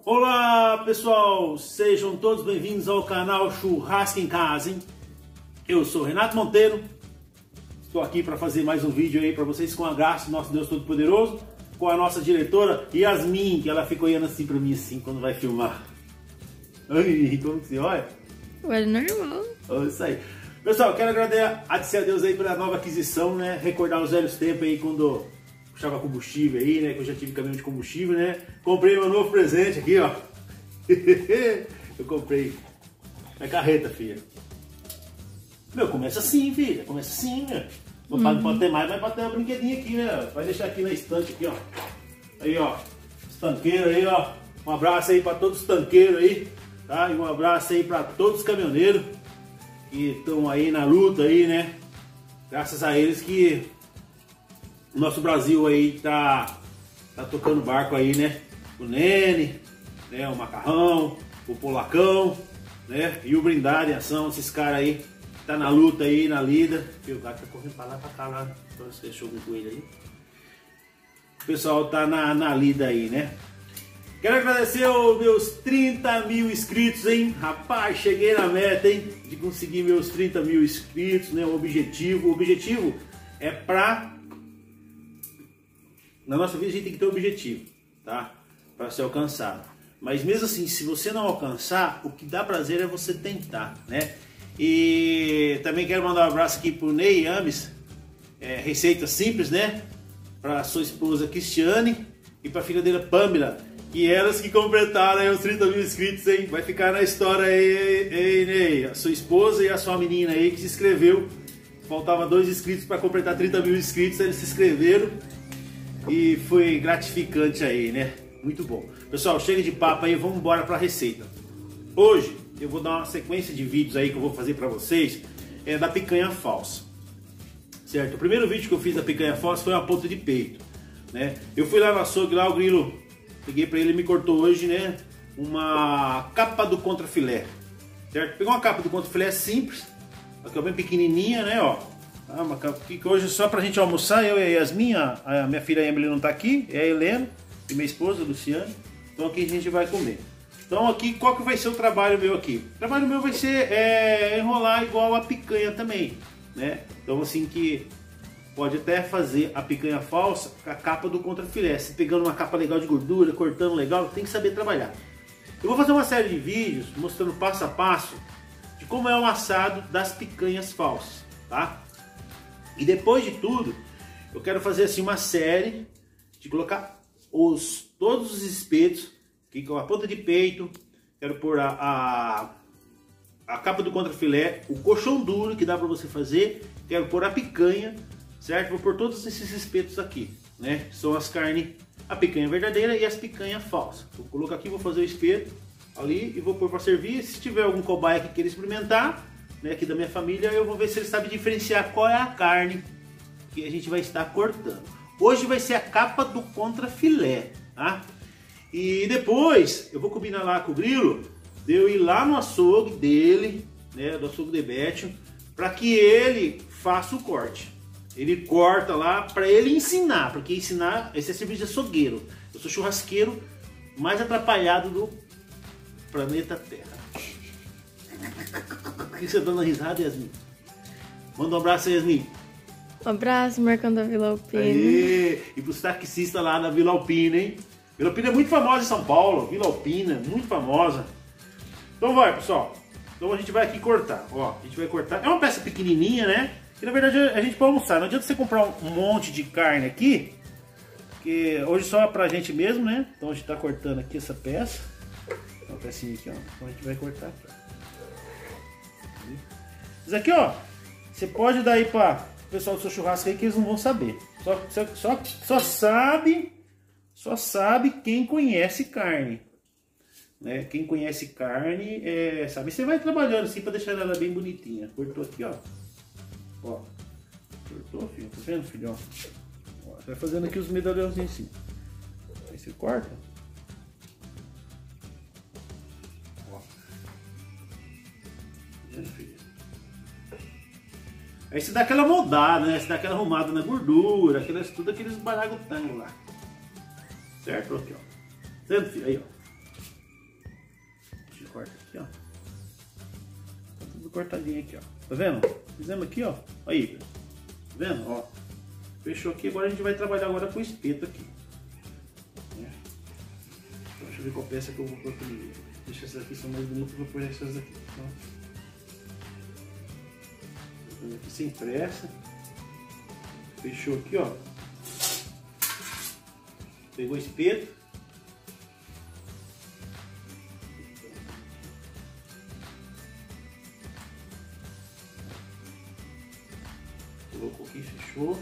Olá pessoal, sejam todos bem-vindos ao canal Churrasco em Casa, hein? Eu sou Renato Monteiro, estou aqui para fazer mais um vídeo aí para vocês com a graça do nosso Deus Todo-Poderoso, com a nossa diretora Yasmin, que ela fica olhando assim para mim assim quando vai filmar. Ai, como que você olha? Olha, normal. Oh, isso aí. Pessoal, quero agradecer a Deus aí pela nova aquisição, né? Recordar os velhos tempos aí quando puxava combustível aí, né? Que eu já tive caminhão de combustível, né? Comprei meu novo presente aqui, ó. Eu comprei a carreta, filha. Meu, começa assim, filha. Começa assim, né? Não pode ter mais, mas pode ter uma brinquedinha aqui, né? Vai deixar aqui na estante, aqui, ó. Aí, ó. Os tanqueiros aí, ó. Um abraço aí pra todos os tanqueiros aí, tá? E um abraço aí pra todos os caminhoneiros que estão aí na luta aí, né? Graças a eles que o nosso Brasil aí tá tocando barco aí, né? O Nene, né? O Macarrão, o Polacão, né? E o Brindade em ação, esses caras aí tá na luta aí, na lida. E o gato tá correndo pra lá, pra cá, lá. Então você deixou com ele aí. O pessoal tá na lida aí, né? Quero agradecer aos meus 30 mil inscritos, hein? Rapaz, cheguei na meta, hein? De conseguir meus 30 mil inscritos, né? O objetivo é pra... Na nossa vida a gente tem que ter um objetivo, tá? Para ser alcançado. Mas mesmo assim, se você não alcançar, o que dá prazer é você tentar, né? E também quero mandar um abraço aqui pro Ney Ames, receita simples, né? Para sua esposa Cristiane e para a filha dele Pamela, e elas que completaram aí os 30 mil inscritos, hein? Vai ficar na história aí, Ney, a sua esposa e a sua menina aí que se inscreveu. Faltava 2 inscritos para completar 30 mil inscritos, eles se inscreveram. E foi gratificante aí, né? Muito bom. Pessoal, chega de papo aí, vamos embora para a receita. Hoje eu vou dar uma sequência de vídeos aí que eu vou fazer para vocês da picanha falsa. Certo? O primeiro vídeo que eu fiz da picanha falsa foi uma ponta de peito, né? Eu fui lá no açougue, lá o grilo, peguei para ele e me cortou hoje, né? Uma capa do contrafilé. Certo? Pegou uma capa do contrafilé simples, aqui bem pequenininha, né? Ó. Que hoje é só pra gente almoçar, eu e a Yasmin, a minha filha Emily não tá aqui, é a Helena e minha esposa, a Luciane. Então aqui a gente vai comer. Então aqui, qual que vai ser o trabalho meu aqui? O trabalho meu vai ser enrolar igual a picanha também, né? Então assim que pode até fazer a picanha falsa com a capa do contrafilé. Se pegando uma capa legal de gordura, cortando legal, tem que saber trabalhar. Eu vou fazer uma série de vídeos mostrando passo a passo de como é o assado das picanhas falsas, tá? E depois de tudo, eu quero fazer assim uma série de colocar todos os espetos, aqui com a ponta de peito, quero pôr a capa do contrafilé, o colchão duro que dá para você fazer, quero pôr a picanha, certo? Vou pôr todos esses espetos aqui, né? São as carnes, a picanha verdadeira e as picanhas falsas. Vou colocar aqui, vou fazer o espeto ali e vou pôr para servir. Se tiver algum cobaia que queira experimentar, aqui da minha família, eu vou ver se ele sabe diferenciar qual é a carne que a gente vai estar cortando. Hoje vai ser a capa do contrafilé, tá? E depois eu vou combinar lá com o grilo de eu ir lá no açougue dele, né, do açougue de Bétio, para que ele faça o corte. Ele corta lá para ele ensinar, porque ensinar, esse é serviço de açougueiro. Eu sou churrasqueiro mais atrapalhado do planeta Terra. Por que você tá dando risada, Yasmin? Manda um abraço aí, Yasmin. Um abraço, Marcão da Vila Alpina. Aê! E pros taxistas lá da Vila Alpina, hein? Vila Alpina é muito famosa em São Paulo. Vila Alpina, muito famosa. Então vai, pessoal. Então a gente vai aqui cortar. Ó, a gente vai cortar. É uma peça pequenininha, né? E na verdade a gente pode almoçar. Não adianta você comprar um monte de carne aqui, que hoje só é pra gente mesmo, né? Então a gente tá cortando aqui essa peça. Uma pecinha aqui, ó. Então a gente vai cortar aqui, ó. Isso aqui, ó, você pode dar aí para o pessoal do seu churrasco aí que eles não vão saber. Só sabe quem conhece carne, né? Quem conhece carne sabe. Você vai trabalhando assim para deixar ela bem bonitinha. Cortou aqui, ó. Ó, cortou, filho. Tá vendo, filhão? Ó, você vai fazendo aqui os medalhãozinhos assim. Aí você corta. Aí você dá aquela moldada, né? Você dá aquela arrumada na gordura, tudo aqueles baragotangos lá. Certo? Aqui, ó. Certo, filho? Aí, ó. corta aqui, ó. Tá tudo cortadinho aqui, ó. Tá vendo? Fizemos aqui, ó. Aí, tá vendo? Ó. Fechou aqui, agora a gente vai trabalhar agora com o espeto aqui. Deixa eu ver qual peça que eu vou pôr primeiro. Deixa essas aqui, são mais bonitas, eu vou pôr essas aqui. Vou aqui sem pressa. Fechou aqui, ó. Pegou o espeto. Colocou aqui, fechou.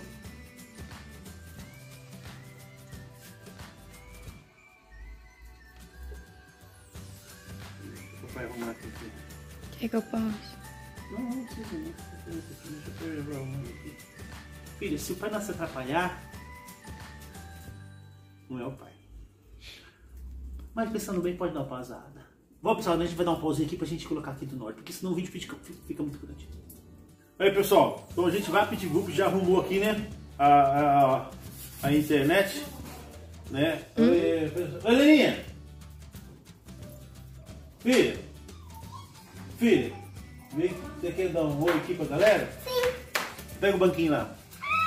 Vai arrumar aqui. Quer que eu pause? Não precisa não. Deixa eu arrumar aqui. Filha, se o pai não se atrapalhar, não é o pai. Mas pensando bem, pode dar uma pausada. Bom, pessoal, a gente vai dar uma pausinha aqui pra gente colocar aqui do norte, porque senão o vídeo fica muito grande. Aí, pessoal, então a gente vai pedir grupo, já arrumou aqui, né? A internet, né? Oi, Leninha! Filha, vem, você quer dar um oi aqui pra galera? Sim. Pega o banquinho lá.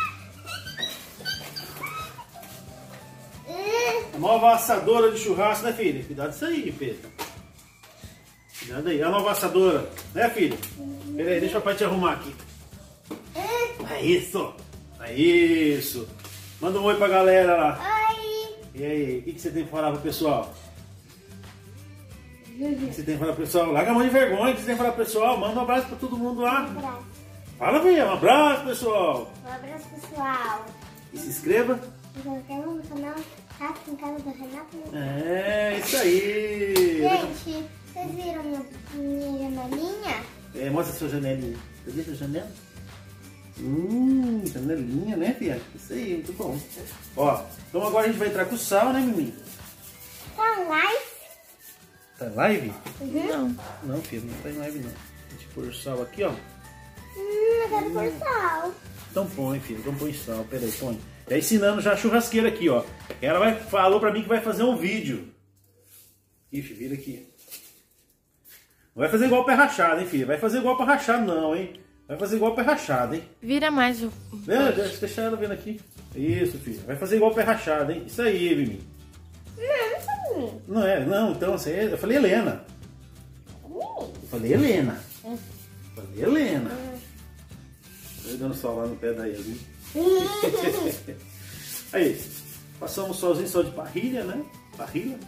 Nova assadora de churrasco, né, filha? Cuidado disso aí, Pedro. Cuidado aí. É a nova assadora, né, filha? Pera aí, deixa o pai te arrumar aqui. É isso. É isso. Manda um oi pra galera lá. Oi. E aí, o que você tem pra falar pro pessoal? O que você tem pra falar pro pessoal? Larga a mão de vergonha. O que você tem pra falar pro pessoal? Manda um abraço pra todo mundo lá. Um abraço. Fala, filha. Um abraço, pessoal. Um abraço, pessoal. E se inscreva. Se inscreva no canal Rato em Casa do Renato. É, isso aí. Gente, vocês viram minha janelinha? É, mostra a sua janelinha. Cadê a sua janela? Janelinha, né, filha? Isso aí, muito bom. Ó, então agora a gente vai entrar com o sal, né, Mimi? Tá live? Tá em live? Não. Não, filha, não tá em live não. A gente pôr o sal aqui, ó. Eu quero pôr sal. Então põe, filha, então põe sal. Pera aí, põe. Tá ensinando já a churrasqueira aqui, ó. Ela falou pra mim que vai fazer um vídeo. Ixi, vira aqui. Não vai fazer igual o pé rachado, hein, filha? Vai fazer igual o pé rachado não, hein? Vai fazer igual o pé rachado, hein? Vira mais o... Deixa ela vendo aqui. Isso, filha. Vai fazer igual o pé rachado, hein? Isso aí, Mimi. Não foi mim. Não é, não, então assim, eu falei Helena. Eu falei Helena. Falei Helena. Tô dando sol lá no pé da Eli. Aí, passamos solzinho só de parrilha, né? Parrilha.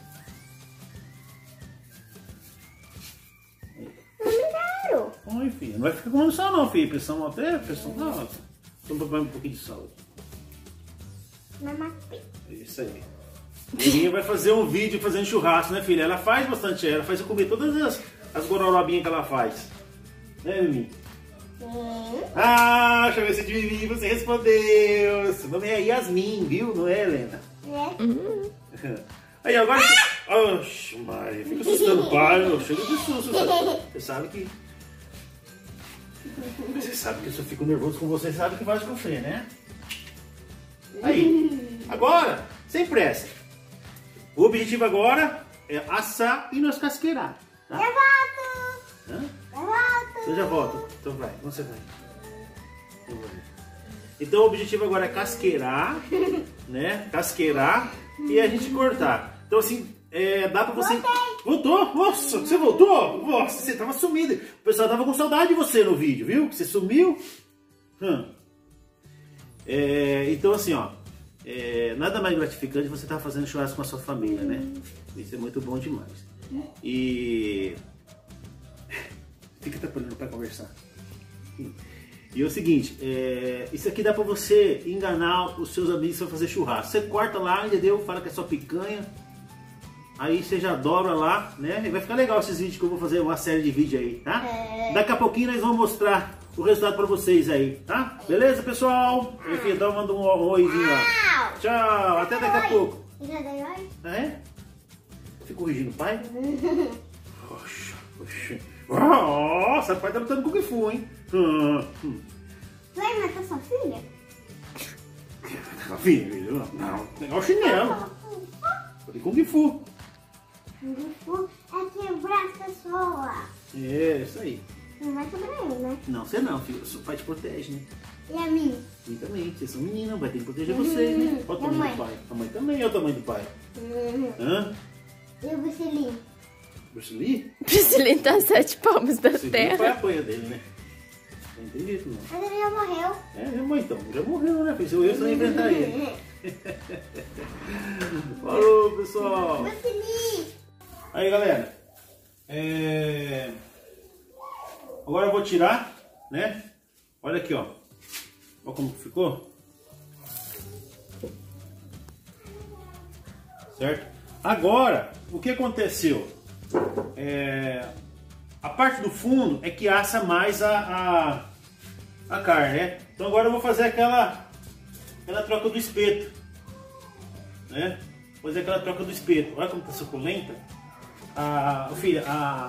Não. Oi, filha. Não vai ficar comendo sal não, filha. Pressão até, pressão alta. Vamos pôr um pouquinho de sal aqui. Namastê. Isso aí. Lilinha vai fazer um vídeo fazendo churrasco, né, filha? Ela faz bastante, ela faz eu comer todas as gororobinhas que ela faz. Né, Mimi? Sim. Ah, deixa eu ver se de Mimi você respondeu. Seu nome é Yasmin, viu? Não é, Helena? É. Aí, agora... Oxe, Maria, fica assustando o pai, meu. Chega de susto. Você sabe que... Você sabe que eu só fico nervoso com você, sabe que vai sofrer, né? Aí, agora, sem pressa. O objetivo agora é assar e nós casqueirar. Tá? Eu volto. Hã? Eu volto. Você já volta? Então vai, onde você vai? Então o objetivo agora é casqueirar, né? Casqueirar e a gente cortar. Então assim, dá pra você... Voltou? Nossa, você voltou? Nossa, você tava sumida. O pessoal tava com saudade de você no vídeo, viu? Que você sumiu. Então assim, ó. Nada mais gratificante você estar fazendo churrasco com a sua família, né? Isso é muito bom demais. E... Fica atrapalhando para conversar. E é o seguinte, isso aqui dá pra você enganar os seus amigos que vão fazer churrasco. Você corta lá, entendeu? Fala que é só picanha. Aí você já dobra lá, né? E vai ficar legal esses vídeos que eu vou fazer, uma série de vídeos aí, tá? Daqui a pouquinho nós vamos mostrar o resultado pra vocês aí, tá? Beleza, pessoal? Enfim, então manda um oizinho lá. Tchau, até daqui a pouco. Já deu oi? É? Fico corrigindo o pai? Oxa, oxa. Nossa, o pai tá lutando com o Kung Fu, hein? Vai matar sua filha? Filho, não, pegar o chinelo. Falei Kung Fu. Gifu é quebrar as pessoas. É, isso aí. Não vai quebrar eu, né? Não, você não, filho. O seu pai te protege, né? E a mim? E também, vocês são meninos, vai ter que proteger vocês, né? Olha o tamanho do pai. A mãe também, olha o tamanho do pai. Hã? E o Bruce Lee? Bruce Lee? Bruce Lee tá a 7 palmos da Você viu o pai terra. apanha dele, né? Não tem jeito, não. Mas ele já morreu. É, já morreu então. Já morreu, né? Fez eu só inventar ele. Falou, pessoal. Bruce Lee! Aí, galera. Agora eu vou tirar, né? Olha aqui, ó. Olha como que ficou. Certo? Agora, o que aconteceu? A parte do fundo é que assa mais a carne, né? Então agora eu vou fazer aquela troca do espeto, né? Vou fazer aquela troca do espeto. Olha como tá suculenta. Filha,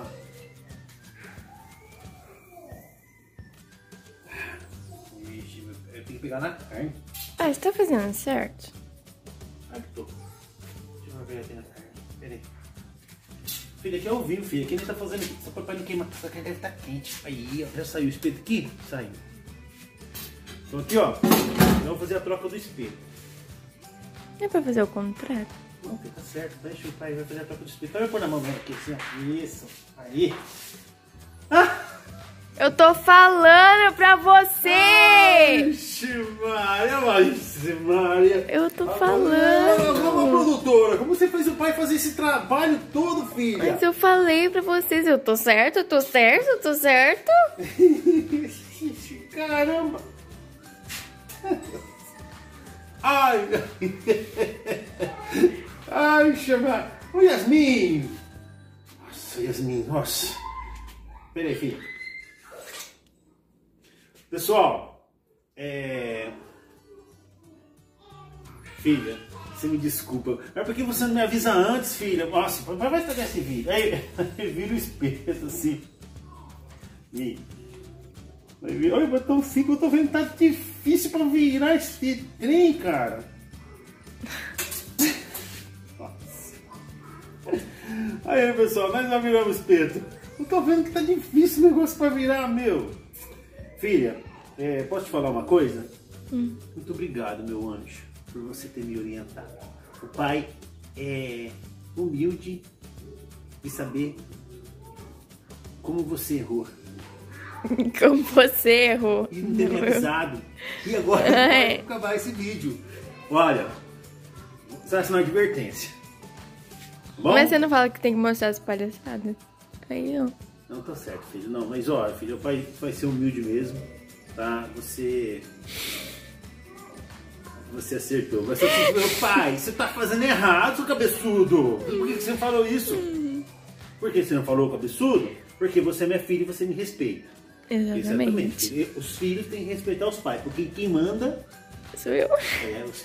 Ixi, eu tenho que pegar na carne. Ah, você tá fazendo certo? Ai, que tô. Deixa eu ver aqui na carne. Pera aí. Filha, aqui é ao vivo, filha. Aqui a gente tá fazendo aqui. Só pra pai não queimar. Essa carne deve estar quente. Aí, ó. Já saiu o espeto aqui? Saiu. Então aqui, ó. Eu vou fazer a troca do espeto. É pra fazer o contrário? Não, fica certo. Deixa o pai vai fazer a troca do espeto. Então eu vou pôr na mão dela aqui, assim, ó. Isso. Aí. Ah! Eu tô falando pra você! Vixe, Maria. Eu tô Vamos, falando. produtora. Como você fez o pai fazer esse trabalho todo, filha? Mas eu falei pra vocês, eu tô certo, eu tô certo, eu tô certo. Caramba. Ai. Ai, chama. Ô, Yasmin. Nossa, Yasmin, nossa. Pera aí, filha. Pessoal, filha, você me desculpa. Mas por que você não me avisa antes, filha? Nossa, vai estragar esse vídeo. Aí vira o espeto assim. E... olha, mas tão simples, eu tô vendo que tá difícil pra virar esse trem, cara. Nossa. Aí, pessoal, nós já viramos espeto. Eu tô vendo que tá difícil o negócio pra virar, meu. Filha, posso te falar uma coisa? Muito obrigado, meu anjo, por você ter me orientado. O pai é humilde de saber como você errou. Como você errou. E não ter me avisado. E agora vai acabar esse vídeo. Olha, você vai assinar uma advertência. Tá bom? Mas você não fala que tem que mostrar as palhaçadas? Aí não. Não, tá certo, filho. Não, mas olha, filho, o pai vai ser humilde mesmo, tá? Você acertou. Mas você disse, meu pai, você tá fazendo errado, seu cabeçudo. Por que você falou isso? Por que você não falou, cabeçudo? Porque você é minha filha e você me respeita. Exatamente. Filho. Os filhos têm que respeitar os pais, porque quem manda Sou eu. é você.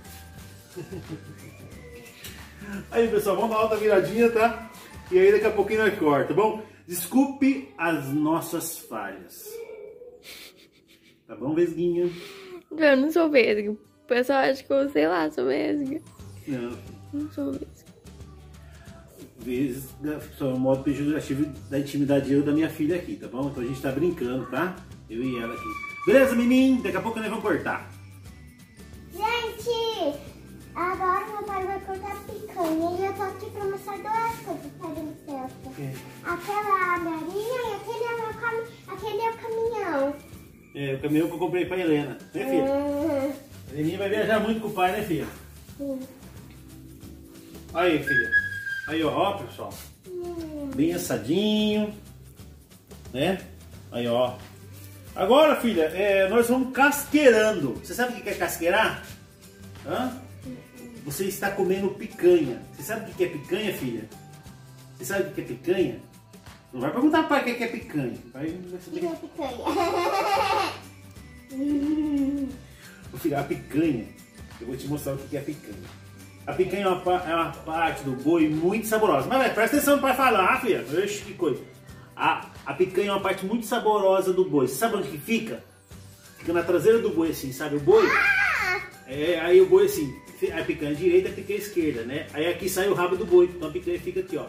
Aí, pessoal, vamos dar uma outra viradinha, tá? E aí daqui a pouquinho nós corta, tá bom? Desculpe as nossas falhas. Tá bom, Vesguinha? Eu não sou vesga. O pessoal acha que eu, sei lá, sou vesga. Não. Não sou vesga. Vesga só é um modo pejorativo da intimidade eu e da minha filha aqui, tá bom? Então a gente tá brincando, tá? Eu e ela aqui. Beleza, menino? Daqui a pouco nós vamos cortar. Gente, agora meu pai vai cortar picanha e eu tô aqui pra mostrar duas coisas, tá vendo certo? Aquela galinha e aquele é o caminhão. É, o caminhão que eu comprei pra Helena, né, filha? A Heleninha vai viajar muito com o pai, né, filha? Sim. Aí, filha. Aí, ó, pessoal. Bem assadinho, né? Aí, ó. Agora, filha, nós vamos casqueirando. Você sabe o que é casqueirar? Hã? Você está comendo picanha. Você sabe o que é picanha, filha? Você sabe o que é picanha? Não vai perguntar pro pai o que é picanha. O pai não vai saber. E a picanha? Ô, filha, a picanha, eu vou te mostrar o que é a picanha. A picanha é uma parte do boi muito saborosa. Mas presta atenção para falar, filha. Oxe, que coisa. A picanha é uma parte muito saborosa do boi. Você sabe onde que fica? Fica na traseira do boi, assim, sabe? O boi. Aí o boi, assim, a picanha direita, a picanha esquerda, né? Aí aqui sai o rabo do boi, então a picanha fica aqui, ó.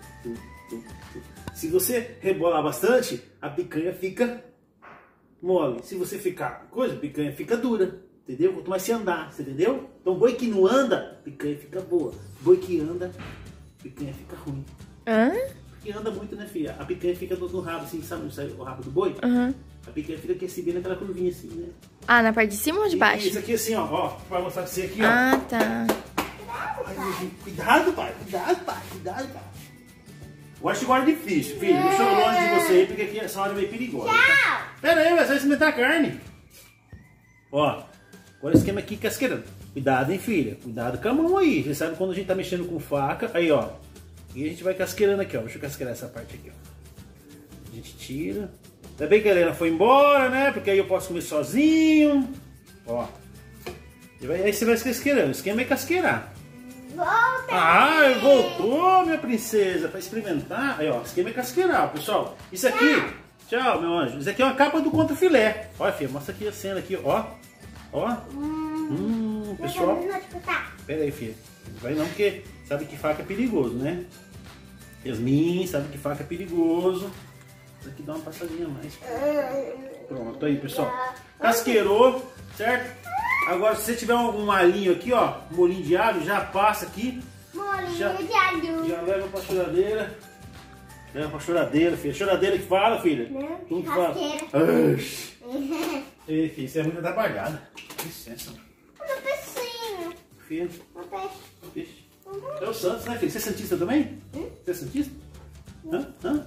Se você rebolar bastante, a picanha fica mole. Se você ficar coisa, a picanha fica dura, entendeu? Quanto mais você andar, você entendeu? Então boi que não anda, picanha fica boa. Boi que anda, picanha fica ruim. Hã? Porque anda muito, né, filha? A picanha fica no rabo, assim, sabe o rabo do boi? Uhum. A picanha fica aqui assim, bem naquela curvinha assim, né? Ah, na parte de cima ou de baixo? Isso aqui assim, ó, pra mostrar pra você aqui, ó. Ah, tá. Ai, cuidado, pai, cuidado, pai. Eu acho que agora é difícil, filho. Deixa eu longe de você aí, porque aqui essa hora é meio perigosa. Tá? Pera aí, vai experimentar a carne. Ó, agora o esquema aqui casqueirando. Cuidado, hein, filha. Cuidado com a mão aí. Você sabe quando a gente tá mexendo com faca. Aí, ó. E a gente vai casqueirando aqui, ó. Deixa eu casqueirar essa parte aqui, ó. A gente tira. Ainda bem que a Helena foi embora, né? Porque aí eu posso comer sozinho. Ó. Aí você vai casqueirando. O esquema é casqueirar. Volta! Ah, voltou, minha princesa, pra experimentar. Aí, ó, esquema é casqueirar, pessoal. Isso aqui, tchau, meu anjo. Isso aqui é uma capa do contra filé. Olha, filha, mostra aqui a cena aqui, ó. Ó. Pessoal. Pera aí, filha. Não vai não, porque sabe que faca é perigoso, né? Yasmin sabe que faca é perigoso. Isso aqui dá uma passadinha a mais. Pronto, aí, pessoal. Casqueirou, certo? Agora, se você tiver um alhinho aqui, ó, um molinho de alho, já passa aqui. Molinho Já- de alho. Já leva pra choradeira. Leva pra choradeira, filha. Choradeira que fala, filha. Não, Tu que fala. churrasqueira. Oxi. Ei, filha, isso é muito atrapalhada. Licença. Um peixinho. Filha, Um peixe. peixe. É o Santos, né, filha? Você é santista também? Você é santista? Hã?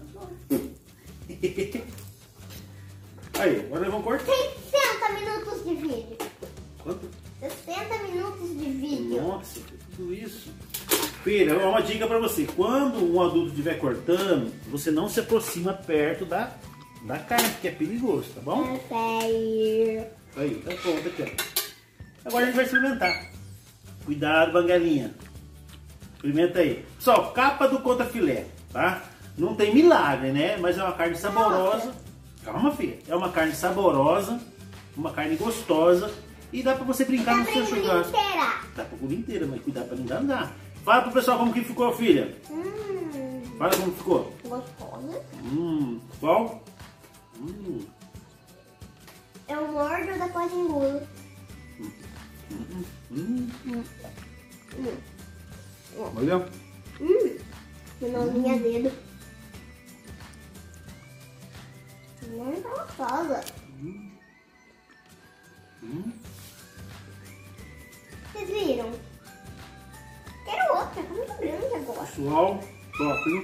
Aí, agora nós vamos cortar. 60 minutos de vídeo. Quanto? 60 minutos de vídeo. Nossa, tudo isso. Filha, uma dica pra você. Quando um adulto estiver cortando, você não se aproxima perto da carne, porque é perigoso, tá bom? Eu sei. Aí, tá pronto aqui, ó. Agora a gente vai experimentar. Cuidado, banguelinha. Experimenta aí. Pessoal, capa do contra filé, tá? Não tem milagre, né? Mas é uma carne saborosa. Calma, filha. É uma carne saborosa, uma carne gostosa e dá pra você brincar no seu churrasco. inteira. Dá pra comer inteira, mas cuidado pra não enganar. Fala pro pessoal como que ficou, filha. Fala como ficou. Gostosa. Qual? Eu mordo, depois engulo. Olha. Mãozinha dedo. Tá gostosa. Vocês viram? Quero outra, tá muito grande agora. Pessoal, top, hein?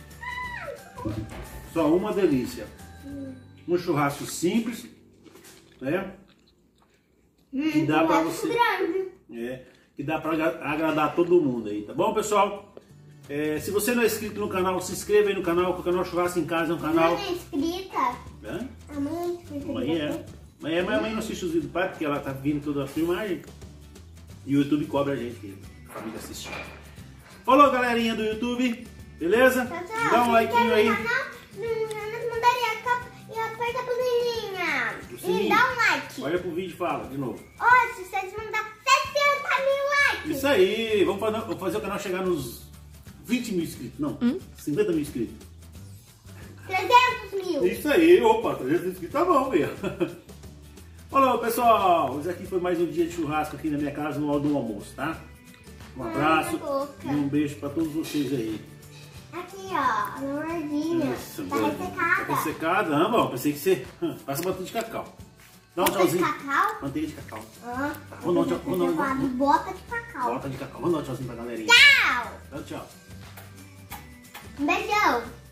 Só uma delícia. Um churrasco simples, né? Que dá pra você. Grande. Que dá pra agradar todo mundo aí, tá bom, pessoal? Se você não é inscrito no canal, se inscreva aí no canal, porque o canal Churrasco em Casa é um canal. Mãe é inscrita. Hã? A mãe é inscrita. Mãe é. Mãe não assiste os vídeos do pai, porque ela tá vindo toda a filmagem. E o YouTube cobra a gente, a família assistir. Falou, galerinha do YouTube, beleza? Tchau, Dá um like aí. Mandaria a capa e aperta a sininha. O sininho. E dá um like. Olha pro vídeo e fala de novo. Ó, se vocês mandar 60 mil likes. Isso aí, vamos fazer o canal chegar nos 20 mil inscritos. Não, 50 mil inscritos. 300 mil. Isso aí, opa, 300 inscritos tá bom, meu. Falou, pessoal. Esse aqui foi mais um dia de churrasco aqui na minha casa, no hora do almoço, tá? Um abraço e um beijo pra todos vocês aí. Aqui, ó, a mordinha. Isso, Tá boa. ressecada. Tá ressecada? Não, bom, pensei que você... Passa botão de cacau. Dá um Bota de tchauzinho. cacau? Manteiga de cacau. Vou Vamos dar um tchau. falar de bota de cacau. Bota de cacau. Vamos dar um tchauzinho pra galerinha. Tchau. Tchau, tchau. Um beijão.